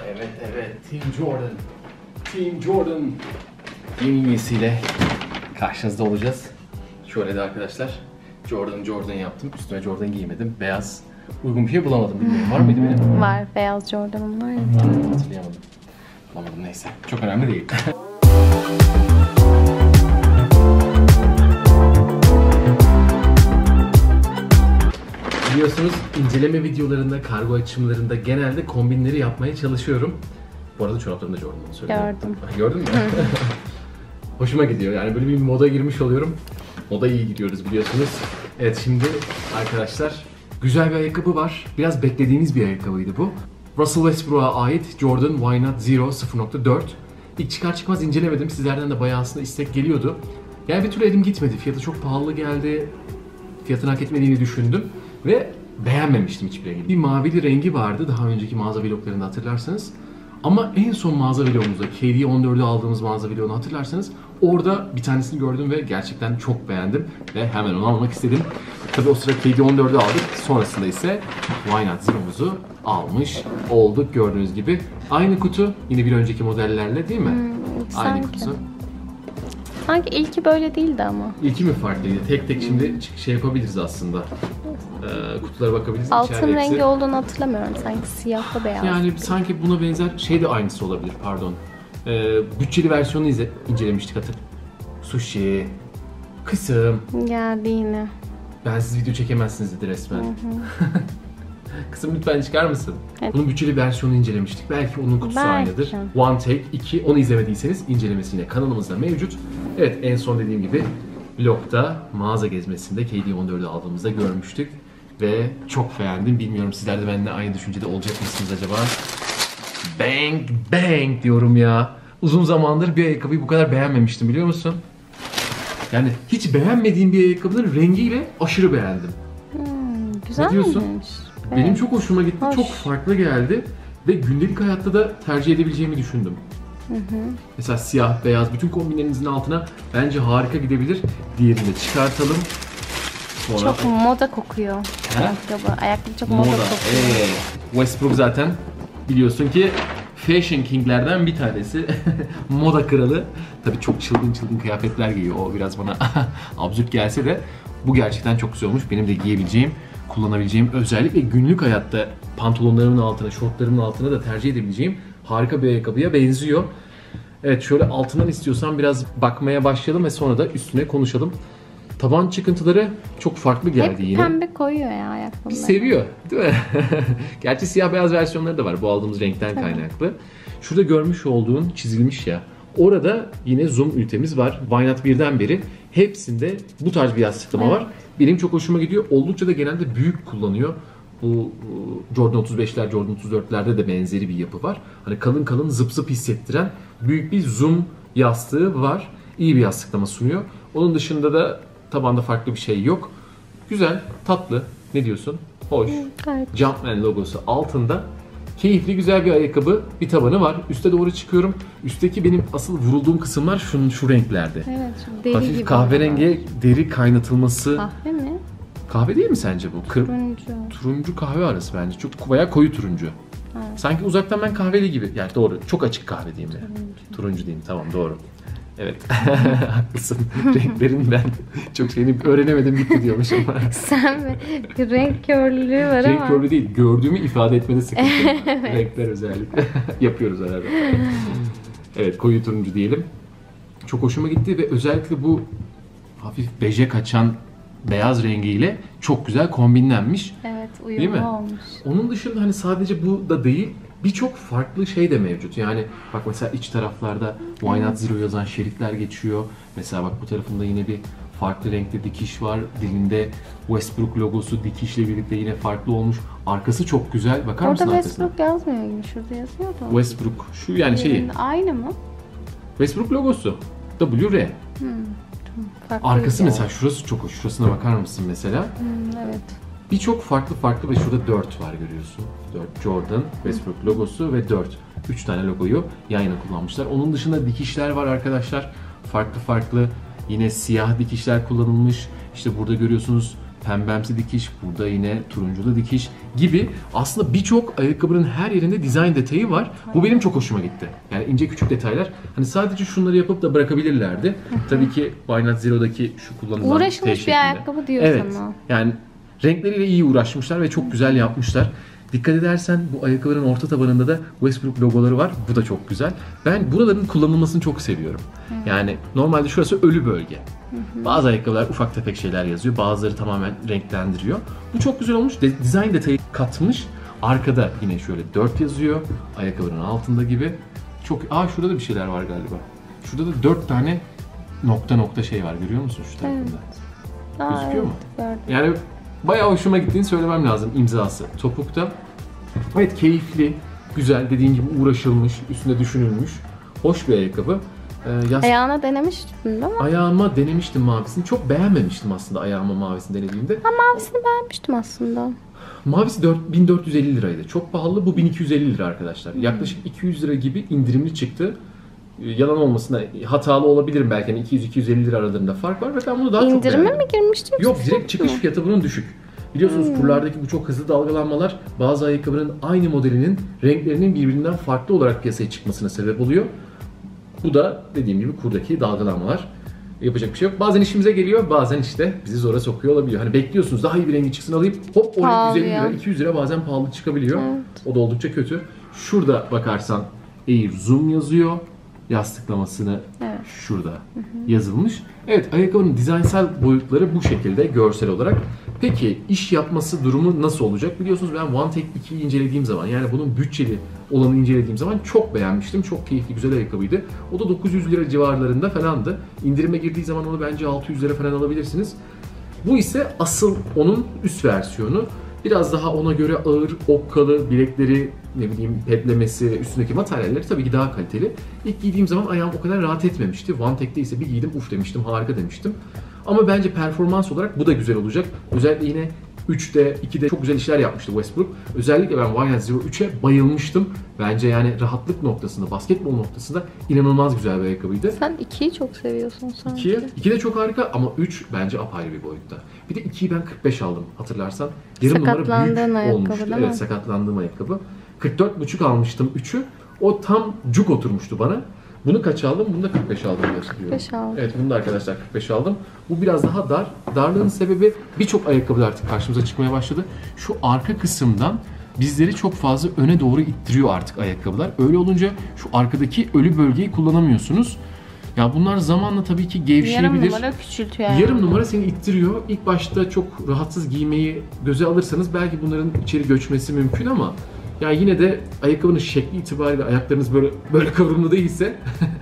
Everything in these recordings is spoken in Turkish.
Evet evet, Team Jordan. Team Jordan yenilmesiyle karşınızda olacağız. Şöyle de arkadaşlar, Jordan yaptım. Üstüne Jordan giymedim. Beyaz uygun bir şey bulamadım, bilmiyorum. Var mıydı benim? Var, beyaz Jordan'ım var ya. Hatırlayamadım. Bulamadım, neyse. Çok önemli değil. Biliyorsunuz inceleme videolarında, kargo açımlarında genelde kombinleri yapmaya çalışıyorum. Bu arada çoraplarını da Jordan'ı söylüyorum. Gördüm. Gördün mü? Hoşuma gidiyor. Yani böyle bir moda girmiş oluyorum. Moda iyi gidiyoruz biliyorsunuz. Evet, şimdi arkadaşlar güzel bir ayakkabı var. Biraz beklediğimiz bir ayakkabıydı bu. Russell Westbrook'a ait Jordan Why Not Zero 0.4. İlk çıkar çıkmaz incelemedim. Sizlerden de bayağı aslında istek geliyordu. Yani bir türlü elim gitmedi. Fiyatı çok pahalı geldi. Fiyatını hak etmediğini düşündüm. Ve beğenmemiştim hiçbir rengi. Bir mavili rengi vardı daha önceki mağaza vloglarında hatırlarsanız. Ama en son mağaza vlogumuzda, KD14'ü aldığımız mağaza vlogunu hatırlarsanız, orada bir tanesini gördüm ve gerçekten çok beğendim ve hemen onu almak istedim. Tabii o sıra KD14'ü aldık. Sonrasında ise Why Not Zero'muzu almış olduk gördüğünüz gibi. Aynı kutu, yine bir önceki modellerle değil mi? Aynı Sanki. kutu. Sanki ilki böyle değildi ama. İlki mi farklıydı? Tek tek şimdi şey yapabiliriz aslında. Kutulara bakabiliriz. Altın İçeride hepsi... rengi olduğunu hatırlamıyorum. Sanki siyahla beyaz. Yani sanki buna benzer şey de aynısı olabilir, pardon. Bütçeli versiyonu incelemiştik Sushi. Kızım. Geldi yine. Ben siz video çekemezsiniz dedi resmen. Kızım lütfen çıkar mısın? Evet. Bunun bütçeli versiyonunu incelemiştik. Belki onun kutusu Belki. aynıdır. One Take 2. Onu izlemediyseniz incelemesi yine kanalımızda mevcut. Evet, en son dediğim gibi vlogda mağaza gezmesinde KD14'ü aldığımızda görmüştük. Ve çok beğendim. Bilmiyorum sizler de benimle aynı düşüncede olacak mısınız acaba? Bang bang diyorum ya. Uzun zamandır bir ayakkabıyı bu kadar beğenmemiştim, biliyor musun? Yani hiç beğenmediğim bir ayakkabının rengiyle aşırı beğendim. Güzel Ne diyorsun? miymiş? Benim Evet. çok hoşuma gitti. Hoş. Çok farklı geldi. Ve gündelik hayatta da tercih edebileceğimi düşündüm. Mesela siyah, beyaz bütün kombinlerinizin altına bence harika gidebilir. Diğerini de çıkartalım. Sonra... Çok moda kokuyor. He? Ayakkabı çok moda kokuyor. Westbrook zaten biliyorsun ki Fashion King'lerden bir tanesi. Moda kralı. Tabii çok çılgın kıyafetler giyiyor. O biraz bana absürt gelse de bu gerçekten çok güzel olmuş. Benim de giyebileceğim, kullanabileceğim, özellikle günlük hayatta pantolonlarımın altına, şortlarımın altına da tercih edebileceğim harika bir ayakkabıya benziyor. Evet, şöyle altından istiyorsan biraz bakmaya başlayalım ve sonra da üstüne konuşalım. Taban çıkıntıları çok farklı geldi Hep yine. pembe koyuyor ya ayakkabıları. Seviyor, değil mi? Gerçi siyah beyaz versiyonları da var bu aldığımız renkten kaynaklı. Şurada görmüş olduğun çizilmiş ya. Orada yine zoom ünitemiz var. Why Not 1'den beri hepsinde bu tarz bir yastıklama var. Benim çok hoşuma gidiyor. Oldukça da genelde büyük kullanıyor. Bu Jordan 35'ler, Jordan 34'lerde de benzeri bir yapı var. Hani kalın kalın zıp zıp hissettiren büyük bir zoom yastığı var. İyi bir yastıklama sunuyor. Onun dışında da tabanda farklı bir şey yok. Güzel, tatlı. Ne diyorsun? Hoş. Evet. Jumpman logosu altında. Keyifli, güzel bir ayakkabı. Bir tabanı var. Üste doğru çıkıyorum. Üstteki benim asıl vurulduğum kısımlar şu renklerde. Evet, şu deri Hafif gibi kahverengi deri kaynatılması. Kahve mi? Kahve değil mi sence bu? Turuncu. Turuncu kahve arası bence. Çok bayağı koyu turuncu. Evet. Sanki uzaktan ben kahveli gibi. Yani doğru. Çok açık kahve diyeyim de. Turuncu diyeyim. Tamam, doğru. Evet. Haklısın. Renklerin ben çok şeyini öğrenemedim gitti diyormuş ama. Sen mi? Renk körlüğü var Renk ama. körlüğü değil. Gördüğümü ifade etmede sıkıntı var. Renkler özellikle. Yapıyoruz arada. Evet, koyu turuncu diyelim. Çok hoşuma gitti ve özellikle bu hafif beje kaçan beyaz rengiyle çok güzel kombinlenmiş. Evet, Değil mi? uyumlu olmuş. Onun dışında hani sadece bu da değil, birçok farklı şey de mevcut. Yani bak mesela iç taraflarda Why Not Zero yazan şeritler geçiyor. Mesela bak bu tarafında yine bir farklı renkte dikiş var. Dilinde Westbrook logosu dikişle birlikte yine farklı olmuş. Arkası çok güzel. Bakar mısın Orada arkasına? Westbrook yazmıyor gibi. Şurada yazıyor da. Westbrook. Şu yani şeyi. Yerinde aynı mı? Westbrook logosu. W-R. Farklı Arkası bir mesela şurası çok hoş. Şurasına bakar mısın mesela? Evet. Birçok farklı ve şurada 4 var görüyorsun. 4 Jordan, Westbrook logosu ve 4. 3 tane logoyu yan yana kullanmışlar. Onun dışında dikişler var arkadaşlar. Farklı yine siyah dikişler kullanılmış. İşte burada görüyorsunuz pembemsi dikiş, burada yine turunculu dikiş gibi aslında birçok ayakkabının her yerinde dizayn detayı var. Bu benim çok hoşuma gitti. Yani ince küçük detaylar. Hani sadece şunları yapıp da bırakabilirlerdi. Tabii ki Why Not Zero'daki şu kullanılan T Uğraşılmış bir şeklinde. ayakkabı diyor Evet. sana. Yani renkleriyle iyi uğraşmışlar ve çok güzel yapmışlar. Dikkat edersen bu ayakkabının orta tabanında da Westbrook logoları var. Bu da çok güzel. Ben buraların kullanılmasını çok seviyorum. Yani normalde şurası ölü bölge. Bazı ayakkabılar ufak tefek şeyler yazıyor. Bazıları tamamen renklendiriyor. Bu çok güzel olmuş. Dizayn detayı katmış. Arkada yine şöyle 4 yazıyor. Ayakkabının altında gibi. Çok... Şurada da bir şeyler var galiba. Şurada da 4 tane nokta şey var. Görüyor musun şu tarafında? Gözüküyor mu? Gördüm. Yani bayağı hoşuma gittiğini söylemem lazım imzası. Topukta. Evet, keyifli, güzel, dediğin gibi uğraşılmış, üstünde düşünülmüş. Hoş bir ayakkabı. Ayağına denemiştin değil mi? Ayağıma denemiştim mavisini. Çok beğenmemiştim aslında ayağıma mavisini denediğimde. Ben mavisini beğenmiştim aslında. Mavisi 1450 liraydı. Çok pahalı. Bu 1250 lira arkadaşlar. Yaklaşık 200 lira gibi indirimli çıktı. Yalan olmasına hatalı olabilirim belki. Yani 200-250 lira aralarında fark var ve ben bunu daha çok beğendim. İndirime mi girmişti? Yok, direkt çıkış fiyatı bunun düşük. Biliyorsunuz kurlardaki bu çok hızlı dalgalanmalar bazı ayakkabının aynı modelinin renklerinin birbirinden farklı olarak piyasaya çıkmasına sebep oluyor. Bu da dediğim gibi kurdaki dalgalanmalar. Yapacak bir şey yok. Bazen işimize geliyor, bazen işte bizi zora sokuyor olabiliyor. Hani bekliyorsunuz daha iyi bir rengi çıksın alayım. Hop 150 lira, 200 lira bazen pahalı çıkabiliyor. Evet. O da oldukça kötü. Şurada bakarsan Air Zoom yazıyor. Yastıklamasını şurada yazılmış. Evet, ayakkabının dizaynsal boyutları bu şekilde görsel olarak. Peki iş yapması durumu nasıl olacak? Biliyorsunuz ben One Take 2'yi incelediğim zaman, yani bunun bütçeli olanı incelediğim zaman çok beğenmiştim. Çok keyifli, güzel ayakkabıydı. O da 900 lira civarlarında falandı. İndirime girdiği zaman onu bence 600 lira falan alabilirsiniz. Bu ise asıl onun üst versiyonu. Biraz daha ona göre ağır, okkalı, bilekleri, ne bileyim pedlemesi, üstündeki materyalleri tabii ki daha kaliteli. İlk giydiğim zaman ayağım o kadar rahat etmemişti. One Tech'te ise bir giydim, uf demiştim, harika demiştim. Ama bence performans olarak bu da güzel olacak. Özellikle yine 3'te, 2'de çok güzel işler yapmıştı Westbrook. Özellikle ben Why Not Zero 3'e bayılmıştım. Bence yani rahatlık noktasında, basketbol noktasında inanılmaz güzel bir ayakkabıydı. Sen 2'yi çok seviyorsun sanki. 2 de çok harika ama 3 bence apayrı bir boyutta. Bir de 2'yi ben 45 aldım hatırlarsan. Yarım numara büyük ayakkabı olmuştu. değil mi? Evet, sakatlandığım ayakkabı. 44,5 almıştım 3'ü. O tam cuk oturmuştu bana. Bunu kaç aldım? Bunu da 45 aldım diye hatırlıyorum. 45 aldım. Evet, bunu da arkadaşlar 45 aldım. Bu biraz daha dar. Darlığın sebebi birçok ayakkabı artık karşımıza çıkmaya başladı. Şu arka kısımdan bizleri çok fazla öne doğru ittiriyor artık ayakkabılar. Öyle olunca şu arkadaki ölü bölgeyi kullanamıyorsunuz. Ya bunlar zamanla tabii ki gevşeyebilir. Yarım numara küçültüyor yani. Yarım numara seni ittiriyor. İlk başta çok rahatsız giymeyi göze alırsanız belki bunların içeri göçmesi mümkün ama ya yine de ayakkabının şekli itibariyle ayaklarınız böyle kıvrımlı değilse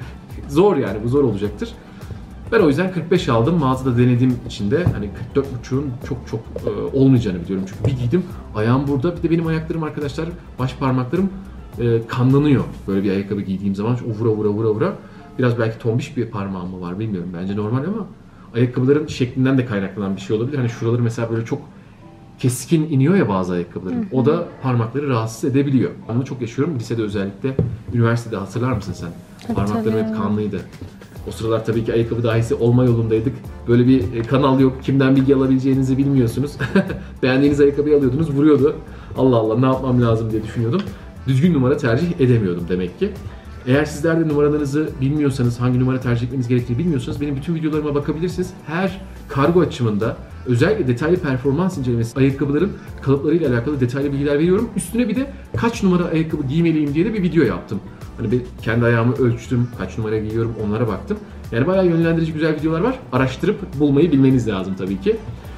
zor, yani bu zor olacaktır. Ben o yüzden 45 aldım. Mağazada denediğim için de hani 44,5'un çok olmayacağını biliyorum. Çünkü bir giydim, ayağım burada. Bir de benim ayaklarım arkadaşlar, baş parmaklarım kanlanıyor. Böyle bir ayakkabı giydiğim zaman vura. Biraz belki tombiş bir parmağım mı var bilmiyorum. Bence normal ama ayakkabıların şeklinden de kaynaklanan bir şey olabilir. Hani şuraları mesela böyle çok keskin iniyor ya bazı ayakkabıların. O da parmakları rahatsız edebiliyor. Onu çok yaşıyorum. Lisede özellikle, üniversitede hatırlar mısın sen? Parmaklarım hep kanlıydı. O sıralar tabii ki ayakkabı dahisi olma yolundaydık. Böyle bir kanal yok. Kimden bilgi alabileceğinizi bilmiyorsunuz. Beğendiğiniz ayakkabıyı alıyordunuz, vuruyordu. Allah Allah, ne yapmam lazım diye düşünüyordum. Düzgün numara tercih edemiyordum demek ki. Eğer sizler de numaralarınızı bilmiyorsanız, hangi numara tercih etmeniz gerektiğini bilmiyorsanız benim bütün videolarıma bakabilirsiniz. Her kargo açımında özellikle detaylı performans incelemesi, ayakkabıların kalıplarıyla alakalı detaylı bilgiler veriyorum. Üstüne bir de kaç numara ayakkabı giymeliyim diye de bir video yaptım. Hani ben kendi ayağımı ölçtüm, kaç numara giyiyorum, onlara baktım. Yani bayağı yönlendirici güzel videolar var. Araştırıp bulmayı bilmeniz lazım tabii ki.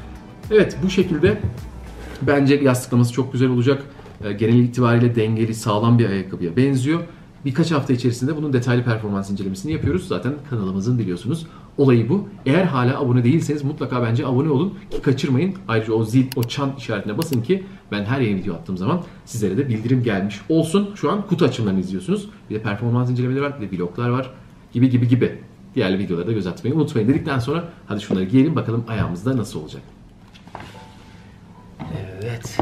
Evet, bu şekilde bence yastıklaması çok güzel olacak. Genel itibariyle dengeli, sağlam bir ayakkabıya benziyor. Birkaç hafta içerisinde bunun detaylı performans incelemesini yapıyoruz. Zaten kanalımızın biliyorsunuz olayı bu. Eğer hala abone değilseniz mutlaka bence abone olun ki kaçırmayın. Ayrıca o zil, o çan işaretine basın ki ben her yeni video attığım zaman sizlere de bildirim gelmiş olsun. Şu an kutu açımlarını izliyorsunuz. Bir de performans incelemeleri var, bir de vloglar var gibi. Diğer videolara da göz atmayı unutmayın dedikten sonra hadi şunları giyelim bakalım ayağımızda nasıl olacak. Evet.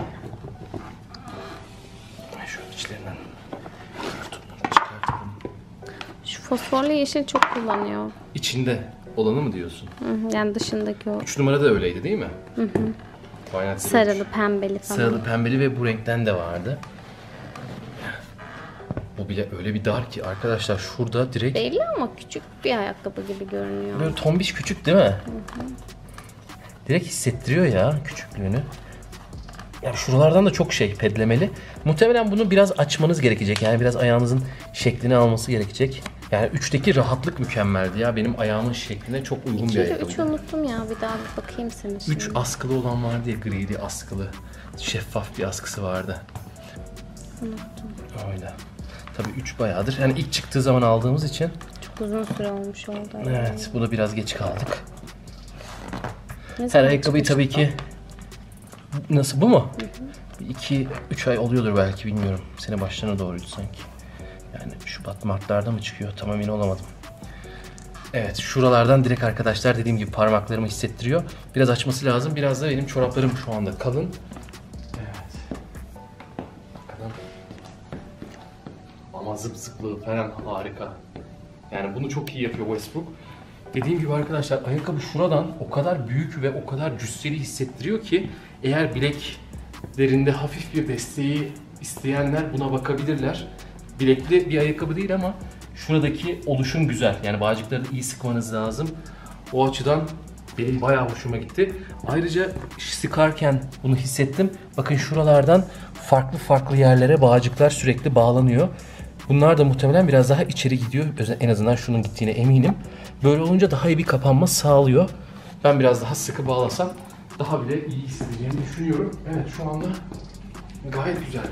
Şöyle içlerinden çıkartalım. Şu fosforlu yeşil çok kullanıyor. İçinde olanı mı diyorsun? Yani dışındaki o. 3 numara da öyleydi değil mi? Why not? Sarılı, pembeli falan. Sarılı, pembeli ve bu renkten de vardı. Bu bile öyle bir dar ki arkadaşlar, şurada direkt... Belli ama küçük bir ayakkabı gibi görünüyor. Böyle tombiş küçük değil mi? Direkt hissettiriyor ya küçüklüğünü. Yani şuralardan da çok pedlemeli. Muhtemelen bunu biraz açmanız gerekecek. Yani biraz ayağınızın şeklini alması gerekecek. Yani 3'teki rahatlık mükemmeldi ya. Benim ayağımın şekline çok uygun bir ayakkabıydı. 3'ü unuttum ya, bir daha bir bakayım senin şimdi. 3 askılı olan vardı ya, grili askılı. Şeffaf bir askısı vardı. Unuttum. Öyle. Tabii 3 bayağıdır. Yani ilk çıktığı zaman aldığımız için. Çok uzun süre olmuş oldu. Evet, buna biraz geç kaldık. Ne Her zaman ayakkabıyı çıkmış? tabii ki... Nasıl, bu mu? 2-3 ay oluyordur belki, bilmiyorum. Sene başlarına doğruydu sanki. Yani Şubat, Mart'larda mı çıkıyor? Tam emin olamadım. Evet, şuralardan direkt arkadaşlar dediğim gibi parmaklarımı hissettiriyor. Biraz açması lazım. Biraz da benim çoraplarım şu anda kalın. Evet. Bakalım. Ama zıp zıplığı falan harika. Yani bunu çok iyi yapıyor Westbrook. Dediğim gibi arkadaşlar, ayakkabı şuradan o kadar büyük ve o kadar cüsseli hissettiriyor ki eğer bileklerinde hafif bir desteği isteyenler buna bakabilirler. Bilekli bir ayakkabı değil ama şuradaki oluşum güzel. Yani bağcıkları iyi sıkmanız lazım. O açıdan benim bayağı hoşuma gitti. Ayrıca sıkarken bunu hissettim. Bakın şuralardan farklı farklı yerlere bağcıklar sürekli bağlanıyor. Bunlar da muhtemelen biraz daha içeri gidiyor. En azından şunun gittiğine eminim. Böyle olunca daha iyi bir kapanma sağlıyor. Ben biraz daha sıkı bağlasam daha bile iyi hissedeceğimi düşünüyorum. Evet, şu anda gayet güzel.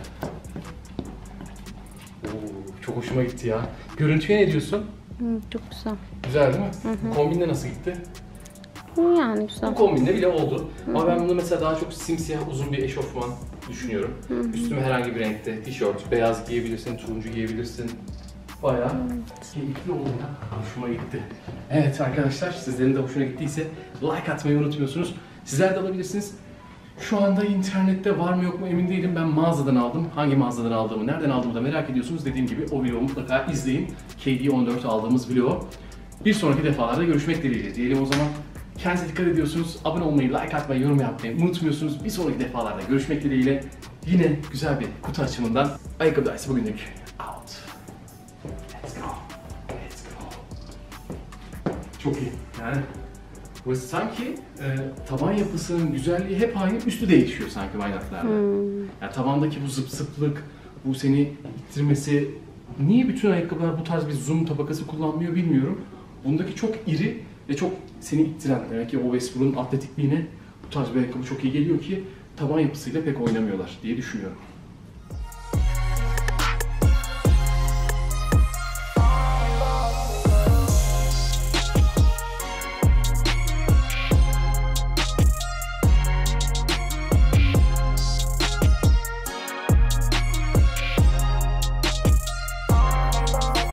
Oo, çok hoşuma gitti ya. Görüntüye ne diyorsun? Çok güzel. Güzel değil mi? Bu kombinle nasıl gitti? Yani güzel. Bu kombinle bile oldu. Ama ben bunu mesela daha çok simsiyah uzun bir eşofman düşünüyorum. Üstüme herhangi bir renkte tişört, beyaz giyebilirsin, turuncu giyebilirsin. Bayağı keyifli oldu ya. Hoşuma gitti. Evet arkadaşlar, sizlerin de hoşuna gittiyse like atmayı unutmuyorsunuz. Sizler de alabilirsiniz. Şu anda internette var mı yok mu emin değilim. Ben mağazadan aldım. Hangi mağazadan aldığımı, nereden aldığımı da merak ediyorsunuz. Dediğim gibi o videoyu mutlaka izleyin. KD14 aldığımız vlog. Bir sonraki defalarda görüşmek dileğiyle diyelim o zaman. Kendinize dikkat ediyorsunuz. Abone olmayı, like atmayı, yorum yapmayı unutmuyorsunuz. Bir sonraki defalarda görüşmek dileğiyle. Yine güzel bir kutu açımından ayakkabı dayısı bugünlük out. Let's go. Let's go. Çok iyi. Yani burası sanki taban yapısının güzelliği hep aynı, üstü değişiyor sanki Wynot'larda. Yani tabandaki bu zıp zıplık, bu seni ittirmesi, niye bütün ayakkabılar bu tarz bir zoom tabakası kullanmıyor bilmiyorum. Bundaki çok iri ve çok seni ittiren, demek ki o Westbrook'un atletikliğine bu tarz bir ayakkabı çok iyi geliyor ki taban yapısıyla pek oynamıyorlar diye düşünüyorum.